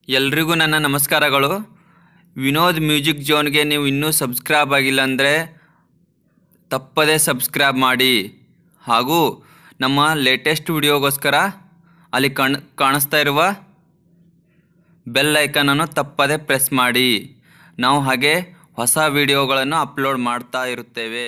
ಎಲ್ರಿಗೂ ನನ್ನ ನಮಸ್ಕಾರಗಳು. ವಿನೋದ್ ಮ್ಯೂಸಿಕ್ ಜೋನ್ಗೆ ನೀವು ಇನ್ನೂ ಸಬ್ಸ್ಕ್ರೈಬ್ ಆಗಿಲ್ಲ ಅಂದರೆ ತಪ್ಪದೇ ಸಬ್ಸ್ಕ್ರೈಬ್ ಮಾಡಿ. ಹಾಗೂ ನಮ್ಮ ಲೇಟೆಸ್ಟ್ ವಿಡಿಯೋಗೋಸ್ಕರ ಅಲ್ಲಿ ಕಾಣಿಸ್ತಾ ಇರುವ ಬೆಲ್ ಐಕನನ್ನು ತಪ್ಪದೇ ಪ್ರೆಸ್ ಮಾಡಿ. ನಾವು ಹಾಗೆ ಹೊಸ ವಿಡಿಯೋಗಳನ್ನು ಅಪ್ಲೋಡ್ ಮಾಡ್ತಾ ಇರುತ್ತೇವೆ.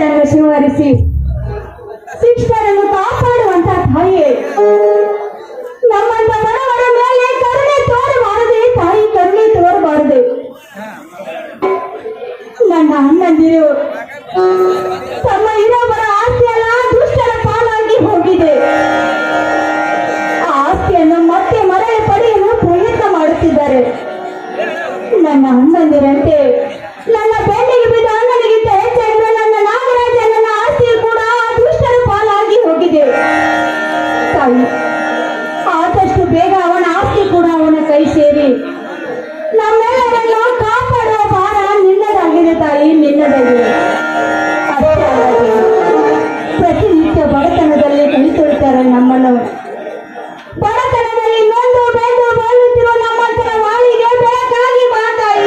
ದುಷ್ಟರನ್ನು ಶಿವರಿಸಿ ಶಿಷ್ಟರನ್ನು ಕಾಪಾಡುವಂತ ತಾಯಿಯೇ, ನಮ್ಮಂತ ಬಡವರ ಮೇಲೆ ಕರುಣೆ ತೋರಬಾರದೆ ತಾಯಿ, ಕರುಣೆ ತೋರಬಾರದೆ. ನನ್ನ ಅಣ್ಣಂದಿರು ತಮ್ಮ ಇರೋಬರ ಆಸ್ತಿಯಲ್ಲ ದುಷ್ಟರ ಪಾಲಾಗಿ ಹೋಗಿದೆ. ಆ ಆಸ್ತಿಯನ್ನು ಮತ್ತೆ ಮರಳಿ ಪಡೆಯಲು ಪ್ರಯತ್ನ ಮಾಡುತ್ತಿದ್ದಾರೆ. ನನ್ನ ಅಣ್ಣಂದಿರಂತೆ ನನ್ನ ಬೆನ್ನಿಗೆ ಬಿದ್ದ ಅಣ್ಣನಿಗಿಂತ ಹೆಚ್ಚಾಗಿರುವ ನನ್ನ ನಾಗರಾಜನ ಆಸ್ತಿಯು ಕೂಡ ದುಷ್ಟರ ಪಾಲಾಗಿ ಹೋಗಿದೆ. ತಾಯಿ, ಆದಷ್ಟು ಬೇಗ ಅವನ ಆಸ್ತಿ ಕೂಡ ಅವನ ಕೈ ಸೇರಿ ನಮ್ಮೆಲ್ಲರನ್ನು ಕಾಪಾಡುವ ಭಾರ ನಿನ್ನದಾಗಿದೆ ತಾಯಿ, ನಿನ್ನದಾಗಿದೆ. ಅಷ್ಟೇ ಅಲ್ಲದೆ ಪ್ರತಿನಿತ್ಯ ಬಡತನದಲ್ಲಿ ಕೈತೊಳಿತಾರೆ ನಮ್ಮನ್ನು. ಬಡತನದಲ್ಲಿ ನೊಂದು ಬೆಂದು ಬಾಳುತ್ತಿರುವ ನಮ್ಮಂತರ ವಾಳಿಗೆ ಬೆಳಕಾಗಿ ಬಾ ತಾಯಿ.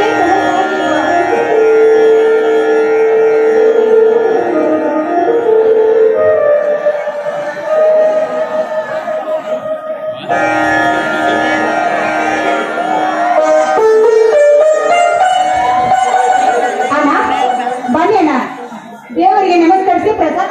ಅಣ್ಣ ಬನ್ನಿ ಅಣ್ಣ, ದೇವರಿಗೆ ನಮಸ್ಕರಿಸಿ ಪ್ರಸಾದ.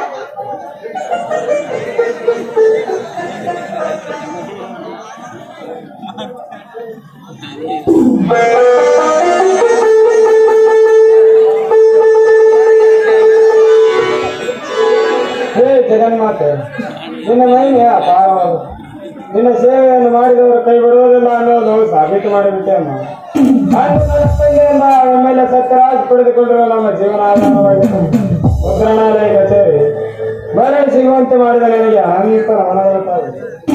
ಜಗನ್ಮಾತೆ, ನಿನ್ನ ಮಹಿಮೆಯ ಅಪಾರವಾದ. ನಿನ್ನ ಸೇವೆಯನ್ನು ಮಾಡಿದವರು ಕೈ ಬಿಡುವುದಿಲ್ಲ ಅನ್ನೋದು ಸಾಬೀತು ಮಾಡಿಬಿಟ್ಟೆ ಅಮ್ಮ. ಒಮ್ಮೆಲೆ ಸತ್ಯರಾಜ್ ಪಡೆದುಕೊಂಡಿರುವ ನಮ್ಮ ಜೀವನಾಧಾರವಾಗಿತ್ತು ಮುದ್ರಣಾಲಯ ಕಚೇರಿ ಮರಳಿ ಸಿಗುವಂತೆ ಮಾಡಿದ ನನಗೆ ಅನಂತ ನಮನವಿರುತ್ತದೆ.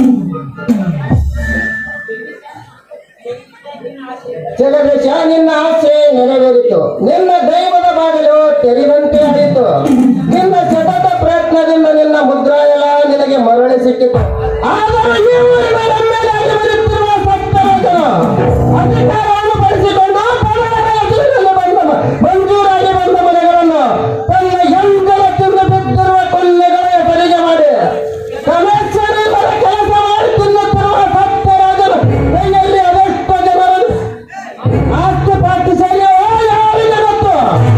ಜಗದೀಶ, ನಿನ್ನ ಆಸೆ ನೆರವೇರಿತು. ನಿನ್ನ ದೈವದ ಬಾಗಿಲು ತೆರೆದಂತೆ ಆಯಿತು. ನಿನ್ನ ಸತತ ಪ್ರಯತ್ನದಿಂದ ನಿನ್ನ ಮುದ್ರಾಯಲ ನಿನಗೆ ಮರಳಿ ಸಿಕ್ಕಿತು. ಆದರೆ ಈ ಊರಿನ ಮೇಲೆ ಅಧಿವರಿಸುತ್ತಿರುವ ಸತ್ಯರಾಜನು ಅಧಿಕಾರವನ್ನು ಬಳಸಿಕೊಂಡು ಮಂಜೂರಾಗಿ ಬಂದ ಮನೆಗಳನ್ನು ತನ್ನ ಯಂತ್ರ ತಿಂದು ಬಿದ್ದಿರುವ ಕೊಲ್ಲೆಗಳ ಹೆಸರಿಗೆ ಮಾಡಿ ಕಮಿಷನರ್ ಕೆಲಸ ಮಾಡಿ ತಿನ್ನುತ್ತಿರುವ ಸತ್ಯರಾಜನು ಕೈಯಲ್ಲಿ ಅದೆಷ್ಟು ಜನರು ಆಸ್ತಿ ಪಾಸ್ತಿ ಸರಿಯೋ ಯಾರಿಗೆ ಗೊತ್ತು?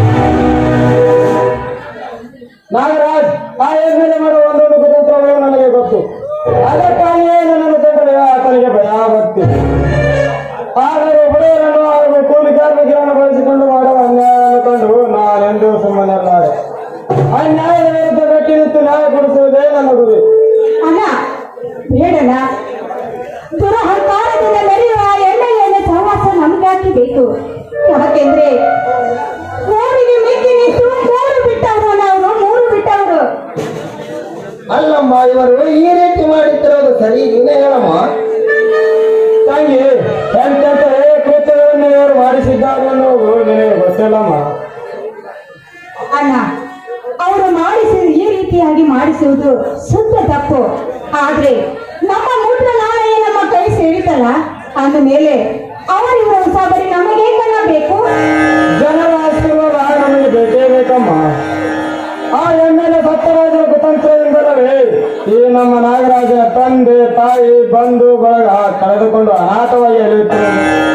ನಾಗರಾಜ್, ಆ ಮೇಲೆ ಮಾಡುವ ಒಂದೊಂದು ಕುತಂತ್ರಗಳು ನನಗೆ ಗೊತ್ತು. ಅದಕ್ಕಾಗಿಯೇ ನನ್ನನ್ನು ಕಂಡರೆ ಆತನಿಗೆ ಭಯ ಭಕ್ತಿ. ಆದರೆ ಬಡವರನ್ನು ಹಾಗೂ ಕೂಲಿ ಕಾರ್ಮಿಕರನ್ನು ಬಳಸಿಕೊಂಡು ಮಾಡುವ ಅನ್ಯಾಯವನ್ನು ಕಂಡು ನಾನೆಂದೂ ಸುಮ್ಮನೆಲ್ಲಾರೆ. ಅನ್ಯಾಯದ ವಿರುದ್ಧ ಗಟ್ಟಿ ನಿಂತು ನ್ಯಾಯ ಕೊಡಿಸುವುದೇ ನನ್ನ ಗುರಿ. ಅಣ್ಣ ಬೇಡಣ್ಣ, ದುರಹಂಕಾರದಿಂದ ನಡೆಯುವ ಎಣ್ಣೆಯನ್ನು ಸಹವಾಸ ನಮ್ಗಾಕಿ ಬೇಕು. ಯಾಕೆಂದ್ರೆ ಊರಿಗೆ ಮಿಕ್ಕಿ ನಿಂತು ಮೂರು ಬಿಟ್ಟವರು, ನಾವು ಮೂರು ಬಿಟ್ಟವರು. ಅಲ್ಲಮ್ಮ, ಇವರು ಈ ರೀತಿ ಮಾಡುತ್ತಿರೋದು ಸರಿ? ನೀನೇ ಹೇಳಮ್ಮ. ತಂಗಿ, ಎಂತೆಂತ ಕೃತ್ಯಗಳನ್ನು ಇವರು ಮಾಡಿಸಿದ್ದಾರೆ ಅನ್ನೋದು ನಿನಗೆ ಗೊತ್ತಿಲ್ಲಮ್ಮ. ಅಣ್ಣ, ಅವರು ಈ ರೀತಿಯಾಗಿ ಮಾಡಿಸುವುದು ಶುದ್ಧ ತಪ್ಪು. ಆದ್ರೆ ನಮ್ಮ ಮೂತ್ರ ನಾಳೆಯೇ ನಮ್ಮ ಕೈ ಸೇರಿತಲ್ಲ, ಅಂದ ಮೇಲೆ ಅವರಿರುವ ಉಸಾಬರಿ ನಮಗೆ ಬೇಕು. ಜನರ ಆಶೀರ್ವಾದ ನಮಗೆ ಬೇಕೇ ಬೇಕಮ್ಮ. ಆ ಎಮ್ಮೆಲೆ ಸತ್ಯರಾಜನ ಕುತಂತ್ರದಿಂದಲೇ ಈ ನಮ್ಮ ನಾಗರಾಜನ ತಂದೆ ತಾಯಿ ಬಂಧು ಬಳಗ ಕಳೆದುಕೊಂಡು ಅನಾಥವಾಗಿ ಎಳೆಯುತ್ತಿದೆ.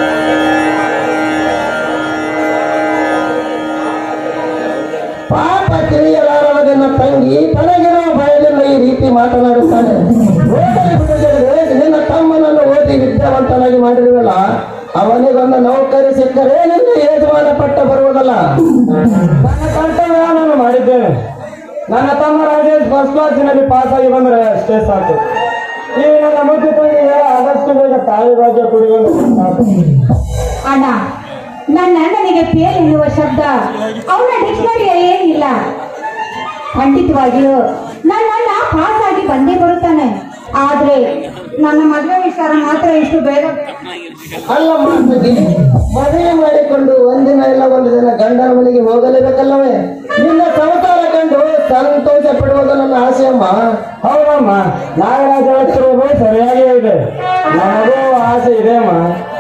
ಪಾಪ ತಿಳಿಯಲಾರದನ್ನ ತಂಗಿ ತನಗಿರುವ ಭಯದಿಂದ ಈ ರೀತಿ ಮಾತನಾಡುತ್ತಾನೆ. ನಿನ್ನ ತಮ್ಮನನ್ನು ಓದಿ ವಿದ್ಯಾವಂತನಾಗಿ ಮಾಡಿರುವಲ್ಲ, ಅವನಿಗೊಂದು ನೌಕರಿ ಸಿಕ್ಕರೆ ನಿನ್ನ ಯಜಮಾನ ಪಟ್ಟ ಬರುವುದಲ್ಲ. ನನ್ನ ಕರ್ತವ್ಯ ನಾನು ಮಾಡಿದ್ದೇನೆ. ನನ್ನ ತಮ್ಮ ರಾಜೇಶ್ ಫಸ್ಟ್ ಕ್ಲಾಸಿನಲ್ಲಿ ಪಾಸ್ ಆಗಿ ಬಂದರೆ ಅಷ್ಟೇ ಸಾಕು. ಈ ನನ್ನ ಮುದ್ದು ತಂಗಿಗೆ ಆದಷ್ಟು ಬೇಗ ತಾಯಿ ಭಾಗ್ಯ ಕುಡಿಯಲು ಸಾಕು. ಅಣ್ಣ, ನನ್ನ ಅಣ್ಣನಿಗೆ ಪೇಲ್ ಎನ್ನುವ ಶಬ್ದ ಅವನ ಡಿಕ್ಷನರಿಯಲ್ಲಿ ಏನಿಲ್ಲ. ಖಂಡಿತವಾಗಿಯೂ ನನ್ನ ಅಣ್ಣ ಪಾಸ್ ಆಗಿ ಬಂದೇ ಬರುತ್ತಾನೆ. ಆದ್ರೆ ನನ್ನ ಮದುವೆ ವಿಚಾರ ಮಾತ್ರ ಇಷ್ಟು ಬೇಗ ಅಲ್ಲ ಮಾತಾಗಿ ಮದುವೆ ಮಾಡಿಕೊಂಡು ಒಂದಿನ ಇಲ್ಲ ಒಂದು ದಿನ ಗಂಡನ ಮನೆಗೆ ಹೋಗಲೇಬೇಕಲ್ಲವೇ? ನಿನ್ನ ಸಂಸಾರ ಕಂಡು ಸಂತೋಷ ಪಡುವುದು ನನ್ನ ಆಸೆ ಅಮ್ಮ. ಹೌದಮ್ಮ, ನಾಗರಾಜ ಹೇಳ್ತಿರೋದು ಸರಿಯಾಗೇ ಇದೆ. ನನಗೂ ಆಸೆ ಇದೆ ಅಮ್ಮ.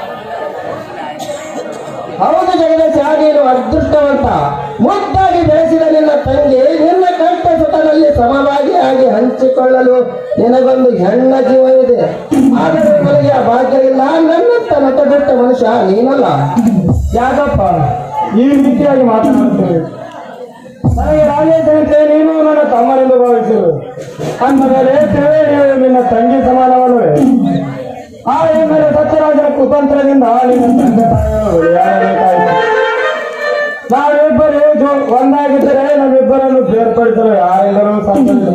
ಹೌದು ಜಗದೀಶ, ನೀನು ಅದೃಷ್ಟವಂತ. ಮುದ್ದಾಗಿ ಬೆಳೆಸಿದ ನಿನ್ನ ತಂಗಿ ನಿನ್ನ ಕಷ್ಟ ಸುಖದಲ್ಲಿ ಸಮಭಾಗಿಯಾಗಿ ಹಂಚಿಕೊಳ್ಳಲು ನಿನಗೊಂದು ಹೆಣ್ಣ ಜೀವವಿದೆ. ಆದರೆ ನನಗೆ ಆ ಭಾಗ್ಯ ಇಲ್ಲ. ನನ್ನಂತ ನಟಬಿಟ್ಟ ಮನುಷ್ಯ ನೀನಲ್ಲ. ಯಾಕಪ್ಪ ಈ ರೀತಿಯಾಗಿ ಮಾತನಾಡುತ್ತೇವೆ? ನನಗೆ ರಾಜೇಶನಂತೆ ನೀನು ನನ್ನ ತಮ್ಮನೆಂದು ಭಾವಿಸಿರು. ಅಂದ ಮೇಲೆ ತ್ರಿವೇಣಿಯು ನಿನ್ನ ತಂಗಿ ಸಮಾನವಲ್ಲವೇ? ಆ ಮೇಲೆ ಸತ್ಯರಾಜನ ಕುತಂತ್ರದಿಂದ ನಿನ್ನ ತಂದೆ ತಾಯಿಗಳು ಬಲಿಯಾಗಬೇಕಾಯಿತು. ನಾವಿಬ್ಬರು ಒಂದಾಗಿದ್ದರೆ ನಮ್ಮಿಬ್ಬರನ್ನು ಬೇರ್ಪಡಿಸಲು ಯಾರಿಂದಲೂ ಸಾಧ್ಯವಿಲ್ಲ.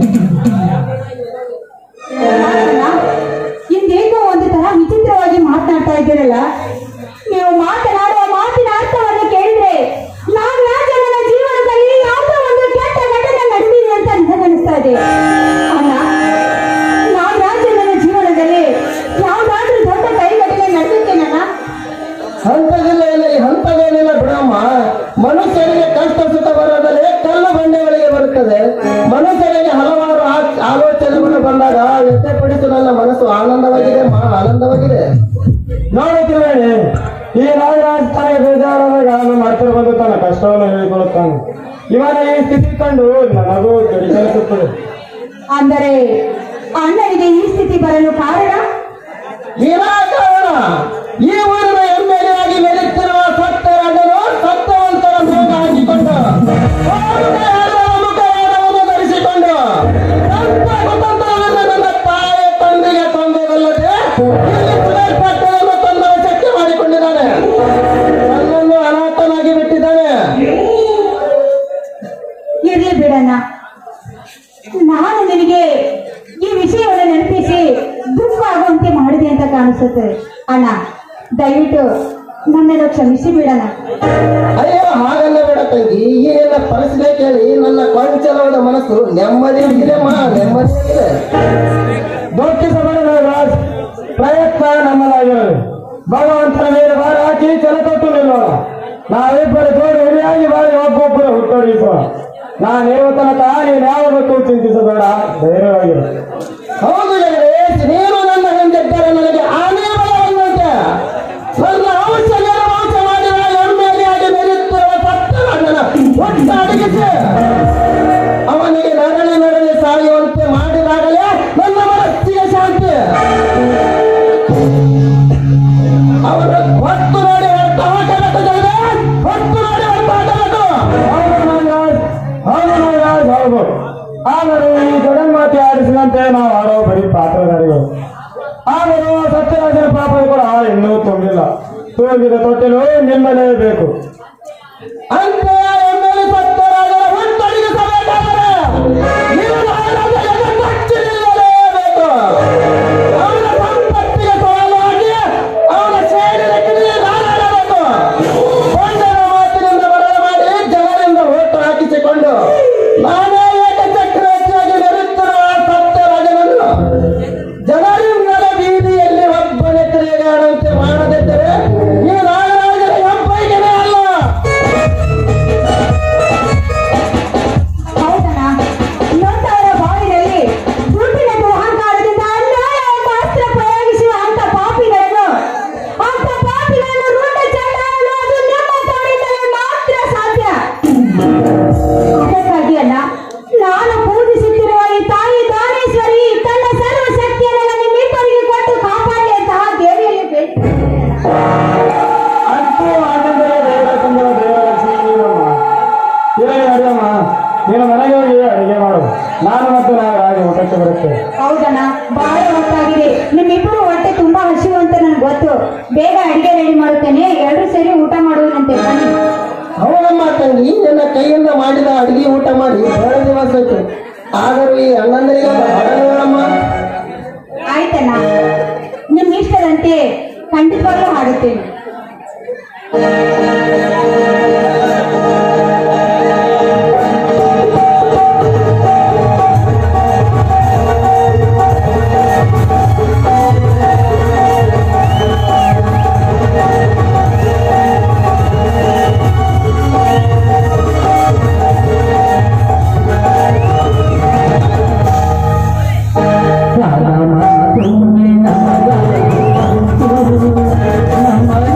ಇಂದೇಕೋ ಒಂದು ತರ ವಿಚಿತ್ರವಾಗಿ ಮಾತನಾಡ್ತಾ ಇದ್ದೀರಲ್ಲ. ನೀವು ಮಾತನಾಡುವ ಮಾತಿನ ಅರ್ಥವನ್ನು ಕೇಳಿದ್ರೆ ನಾಗರಾಜನ ಜೀವನದಲ್ಲಿ ಯಾವುದೋ ಒಂದು ಕೆಟ್ಟ ಘಟನೆ ನಡೆದಿದೆ ಅಂತ ನನಗನ್ನಿಸ್ತಾ ಇದೆ. ಅಣ್ಣ, ನಾಗರಾಜನ ಜೀವನದಲ್ಲಿ ಯಾವ್ದಾದ್ರೂ ದೊಡ್ಡ ಕೈ ಘಟನೆ ನಡೆದಿತ್ತೇನಣ್ಣ? ಹಂತವೇನಿಲ್ಲ ಬಿಡಮ್ಮ. ಮನುಷ್ಯರಿಗೆ ಕಷ್ಟ ಸುಖ ಬರೋದಲ್ಲಿ ಕಲ್ಲು ಬಂಡೆಗಳಿಗೆ ಬರುತ್ತದೆ. ಮನುಷ್ಯರಿಗೆ ಹಲವಾರು ಆಲೋಚನೆಗಳು ಬಂದಾಗ ವ್ಯಕ್ತಪಡಿಸಲು ನನ್ನ ಮನಸ್ಸು ಆನಂದವಾಗಿದೆ ನೋಡುತ್ತಿರುವೇನೆ, ಈ ನಾಗರಾಜ್ ತನಗೆ ಬೇಜಾರಾದಾಗ ನಾನು ಮಾಡ್ತಿರಬಹುದು ತನ್ನ ಕಷ್ಟವನ್ನು ಹೇಳಿಕೊಳ್ಳುತ್ತಾನೆ. ಇವನ ಈ ಸ್ಥಿತಿ ಕಂಡು ನನಗೂ ಕೆಡಿಸಲಿಸುತ್ತದೆ. ಅಂದರೆ ಅಣ್ಣನಿಗೆ ಈ ಸ್ಥಿತಿ ಬರಲು ಕಾರಣ ವಿನಾಕಾರಣ ಈ ಊರಿನ ಎಮ್ಮೆಲೆಯಾಗಿ ಮೆರೆಯುತ್ತಿರುವ ಸತ್ಯರಾಜನು ಸತ್ಯವಂತರ ಮೋಗ ಹಾಕಿಕೊಂಡು ಮುಖವನ್ನು ಧರಿಸಿಕೊಂಡು ನನ್ನ ತಾಯಿ ತಂದೆಗೆ ತಂದೆಗಲ್ಲದೆ ಇಲ್ಲಿ ಪಟ್ಟಣವನ್ನು ತಂದ ವಶಕ್ಕೆ ಮಾಡಿಕೊಂಡಿದ್ದಾನೆ. ನನ್ನನ್ನು ಅನಾಥನಾಗಿ ಬಿಟ್ಟಿದ್ದಾನೆ. ಇರ್ಲಿ ಬಿಡಣ್ಣ, ನಾನು ನಿನಗೆ ಈ ವಿಷಯವನ್ನು ನೆನಪಿಸಿ ದುಃಖ ಆಗುವಂತೆ ಮಾಡಿದೆ ಅಂತ ಕಾಣಿಸುತ್ತೆ. ಅಣ್ಣ, ದಯವಿಟ್ಟು ನನ್ನನ್ನು ಕ್ಷಮಿಸಿ ಬಿಡೋಣ. ಅಯ್ಯೋ, ಹಾಗಲ್ಲ ಬೇಡ ತಂಗಿ. ಈ ನಿನ್ನ ಪರಿಸ್ಥಿತಿ ಕೇಳಿ ನನ್ನ ಕೊಂಚಲವಾದ ಮನಸ್ಸು ನೆಮ್ಮದಿಯಾಗಿದೆ. ದುಃಖಿಸಬೇಡ ನಾಗರಾಜ್, ಪ್ರಯತ್ನ ನಮ್ಮದಾಗಿರಲಿ. ಭಗವಂತನ ಮೇಲೆ ಭಾರ ಹಾಕಿ ತೊಟ್ಟು ನಿಲ್ಲೋಣ. ನಾವಿಬ್ಬರು ಜೋಡಿ ಹಿರಿಯಾಗಿ ಬಾರಿ ಒಬ್ಬೊಬ್ಬರು ಹುಟ್ಟೊಡಿಸುವ. ನಾನಿರುವ ತನಕ ನೀನು ಯಾವ ಬಗ್ಗೆ ಚಿಂತಿಸಬೇಡ, ಧೈರ್ಯವಾಗಿರು. ಹೌದು ಜಗದೀಶ್, ನೀನು ನನ್ನ ಹಿಂದಿದ್ದರೆ ನನಗೆ ಆನೆ ಬಲವನ್ನಂತೆ. ನನ್ನ ಅಂಶ ಮಾಡಿದ ಎಮ್ಮೆಲೆಯಾಗಿ ಮೆರೆಯುತ್ತಿರುವ ಸತ್ಯರಾಜನ ಒಟ್ಟ ಅಡಗಿಸಿ ಅವನಿಗೆ ನರಳಿ ಸಾಯುವಂತೆ ಮಾಡಿದಾಗಲೇ ನನ್ನ ಮನಸ್ಸಿಗೆ ಶಾಂತಿ. ಅವರ ಹೊತ್ತು ನೋಡಿ ಹೌದು. ಆದರೂ ಈ ಜಗನ್ಮಾತೆ ಆಡಿಸಿದಂತೆ ನಾವು ಆಡೋ ಬರೀ ಪಾತ್ರಧಾರಿಗಳು. ಆದರೂ ಸತ್ಯರಾಜನ ಪಾಪ ಕೂಡ ಇನ್ನೂ ತುಂಬಿಲ್ಲ. ತುಂಬಿದ ತೊಟ್ಟಿಲು ನಿಲ್ಲಲೇಬೇಕು. ಅಂತೆ ಎಮ್ಮೆಲೆ ಸತ್ಯರಾಜನ ಒಟ್ಟೊಡಗಿಸಬೇಕಾದರೆ ನಿಲ್ಲಲೇಬೇಕು. ಅವನ ಸಂಪತ್ತಿಗೆ ಸವಾಲಾಗಿ ಅವನ ಸೇಡಿನ ಕಿಡಿಗೆ ನಾರಾಡಬೇಕು. ಕೊಂಡನ ಮಾತಿನಿಂದ ಬರಲು ಮಾಡಿ ಜನರಿಂದ ಓಟು ಹಾಕಿಸಿಕೊಂಡು ನಾನೇ ಏಕಚಕ್ರವರ್ತಿಯಾಗಿ ಮೆರೆಯುತ್ತಿರುವ ಸತ್ಯರಾಜನನ್ನು ಜನರಿಂದಲೇ ಬೀದಿಯಲ್ಲಿ ಒಬ್ಬನೇ ತಿರುಗಾಡುವಂತೆ ಮಾಡದಿದ್ದರೆ ಈ ನಾಗರಾಜನ ಹೆಬ್ಬೈಗೆನೇ ಅಲ್ಲ. ಹೌದಣ್ಣ, ನೊಂದವರ ಬಾಯಿನಲ್ಲಿ ದುಡ್ಡಿನ ಅಹಂಕಾರದಿಂದ ಅನ್ಯಾಯ ಎಂಬ ಅಸ್ತ್ರ ಪ್ರಯೋಗಿಸುವ ಅಂತ ಪಾಪಿಗಳನ್ನು ರುಂಡ ಚಂಡಾಲನು ಅದು ನಿಮ್ಮ ತೋಳಿಂದಲೇ ಮಾತ್ರ ಸಾಧ್ಯ. ಅದಕ್ಕಾಗಿ ಅಲ್ಲ, ನಾನು ಪೂಜಿಸುತ್ತಿರುವ ಈ ತಾಯಿ ದಾನೇಶ್ವರಿ ತನ್ನ ಸರ್ವ ಶಕ್ತಿಯನ್ನು ನಿಮ್ಮಿಬ್ಬರಿಗೆ ಕೊಟ್ಟು ಕಾಪಾಡಲಿ ಅಂತ ದೇವಿಯಲ್ಲಿ ಬೇಡಿಕೊಳ್ಳುತ್ತೇನೆ. ಅಂತೂ ಆನಂದರ ದೇವರ ತಂದರ ದೇವರಕ್ಷಣೆ ನೀನಮ್ಮ. ಅಡಿಯಮ್ಮ, ನೀನು ಮನೆಗೆ ಹೋಗಿ ಅಡಿಗೆ ಮಾಡು. ನಾನು ಮತ್ತು ನಾಗರಾಜ ಊಟಕ್ಕೆ ಬರುತ್ತೆ. ಹೌದಣ್ಣ, ಬಹಳ ಹೊತ್ತಾಗಿದೆ. ನಿಮ್ಮಿಬ್ಬರು ಹೊಟ್ಟೆ ತುಂಬಾ ಹಸಿವು ಅಂತ ನನ್ಗೆ ಗೊತ್ತು. ಬೇಗ ಅಡಿಗೆ ರೆಡಿ ಮಾಡುತ್ತೇನೆ, ಎಲ್ಲರೂ ಸೇರಿ ಊಟ ಮಾಡುವುದಂತೆ. ಬನ್ನಿ. ಹೌದಮ್ಮ ತಂಗಿ, ನನ್ನ ಕೈಯಿಂದ ಮಾಡಿದ ಅಡಿಗೆ ಊಟ ಮಾಡಿ ಬಹಳ ದಿವಸ ಆಯ್ತು. ಆದರೂ ಈ ಅಣ್ಣಂದರಿಗೆ ಹಾಡೋಣ. ಆಯ್ತಣ್ಣ, ನಿಮ್ಮ ಇಷ್ಟದಂತೆ ಖಂಡಿತವಾಗ್ಲೂ ಹಾಡುತ್ತೇನೆ. ನಮ್ಮ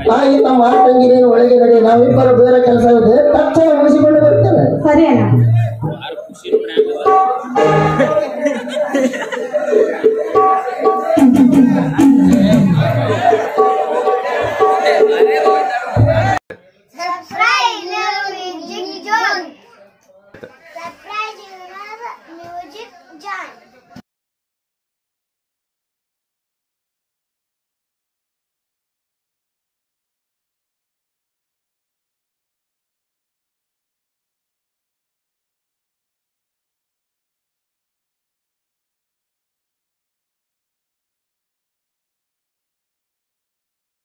ತಾಯಿ ನಮ್ಮ ತಂಗಿ ನೀನು ಒಳಗೆ ನಡಿ, ನಾವಿಬ್ಬರು ಬೇರೆ ಕೆಲಸ ಇದೆ, ತಕ್ಷಣ ಮುಗಿಸಿಕೊಂಡು ಬರ್ತೇನೆ. ಸರಿ ಅಣ್ಣ.